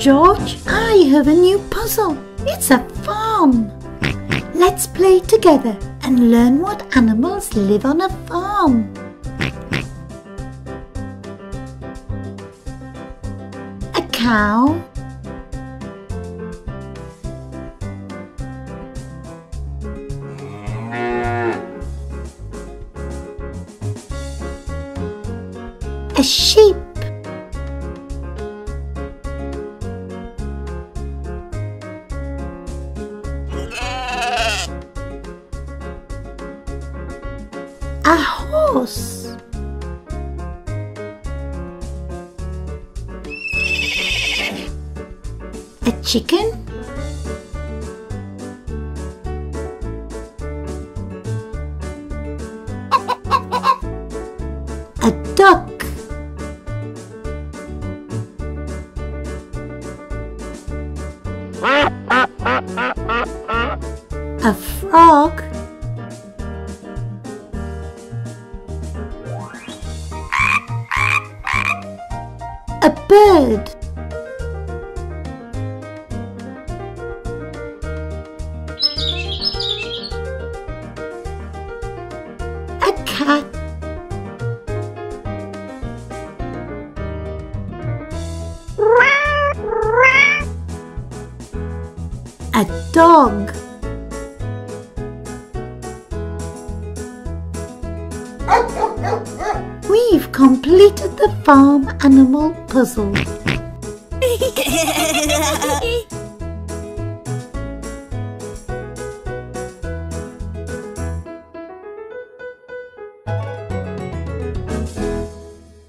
George, I have a new puzzle. It's a farm. Let's play together and learn what animals live on a farm. A cow, a sheep, a horse, a chicken, a duck, a frog, a bird, a cat, a dog, we've completed the farm animal puzzle.